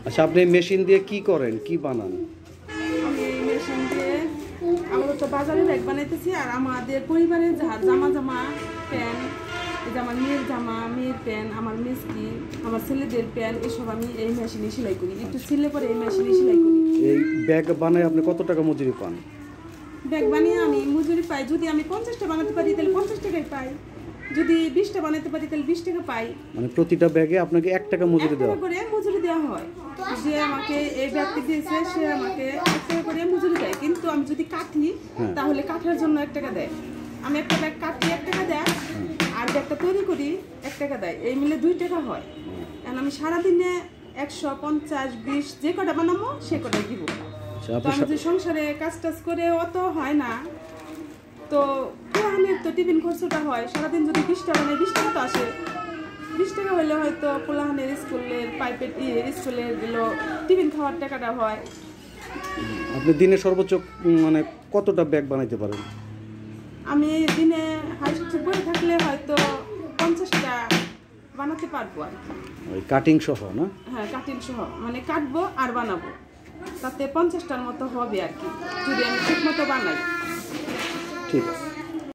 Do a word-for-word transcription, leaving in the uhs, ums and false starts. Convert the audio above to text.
আচ্ছা, আপনি মেশিন দিয়ে কি করেন, কি বানান? আমি মেশিন দিয়ে আমরা তো বাজারে ব্যাগ বানাইতেছি, আর আমাদের পরিবারের যার জামা জামা প্যান্ট, এই যে আমার মেয়ের জামা, মেয়ের প্যান্ট, আমার মিষ্টি, আমার ছেলেদের প্যান্ট, এসব আমি এই মেশিনে সেলাই করি। একটু ছিলে পরে এই মেশিনে সেলাই করি। এই ব্যাগ বানায় আপনি কত টাকা মজুরি পান? ব্যাগ বানিয়ে আমি মজুরি পাই, যদি আমি পঞ্চাশটা বানাতে পারি তাহলে পঞ্চাশ টাকাই পাই, যদি বিশটা বানাতে পারি তাহলে বিশ টাকা পাই। মানে প্রতিটা ব্যাগে আপনাকে এক টাকা মজুরি দেওয়া করে মজুরি দেওয়া হয়। যে আমাকে এই ব্যাগটি দিয়েছে সে আমাকে এক টাকা করে মজুরি দেয়, কিন্তু আমি যদি কাটি তাহলে কাটার জন্য এক টাকা দেয়। আমি একটা ব্যাগ কাটি এক টাকা দেয়, আর ব্যাগটা তৈরি করি এক টাকা দেয়, এই মিলে দুই টাকা হয়। কারণ আমি সারাদিনে একশো পঞ্চাশ বিশ যে কটা বানাবো সে কটাই দিব। তো আমি যে সংসারে কাজ টাজ করে অত হয় না, তো পোলাহানের তো টিফিন খরচটা হয়, সারাদিন যদি বিশ টাকা নেই বিশ টাকা তো আসে, বিশ টাকা হলে হয়তো পোলাহানের স্কুলের পাইপের ইয়ে স্কুলের দিল টিফিন খাওয়ার টাকাটা হয়। আপনি দিনে সর্বোচ্চ মানে কতটা ব্যাগ বানাইতে পারেন? আমি দিনে হাইস্ট বই থাকলে হয়তো পঞ্চাশটা বানাতে পারবো আর কি, ওই কাটিং সহ না? হ্যাঁ, কাটিং সহ, মানে কাটবো আর বানাবো, তাতে পঞ্চাশটার মতো হবে আর কি, যদি আমি ঠিক মতো বানাই। ঠিক আছে।